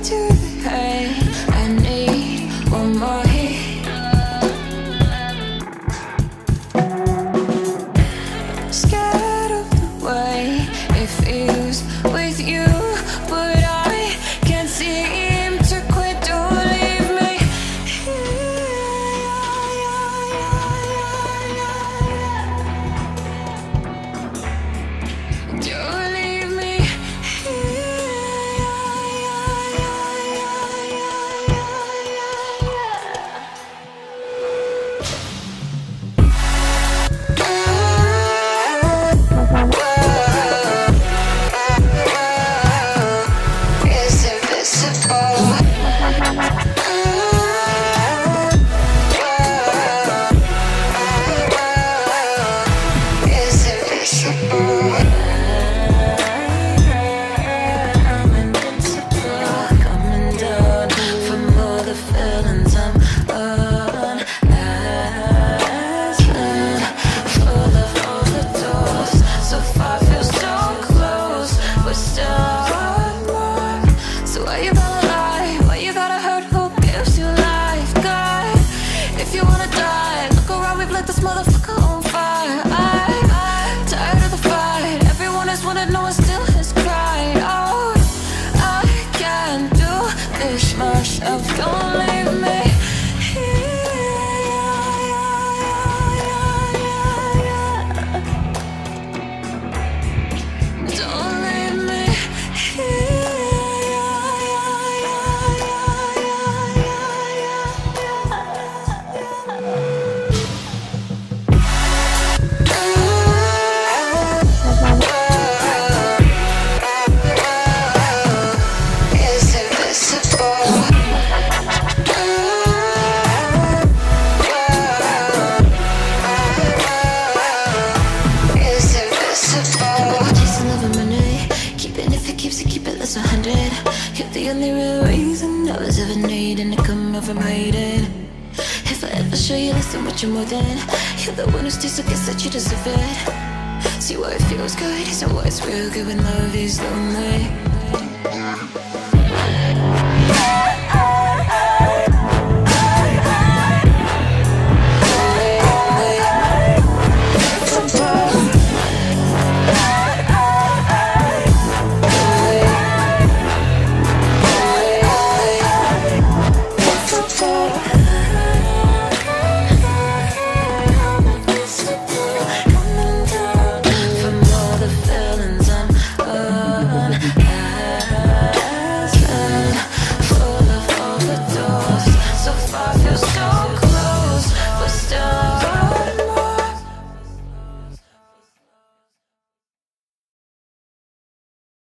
to the hate. I need one more hit. Scared of the way it feels with you, but I can't seem to quit. Don't leave me here. Don't leave me myself. Don't leave me here. Don't leave me less 100. You're the only real reason I was ever needing to come over my head. If I ever show you less than what you're more than, you're the one who stays, so guess that you deserve it. See why it feels good, and why it's real good when love is lonely.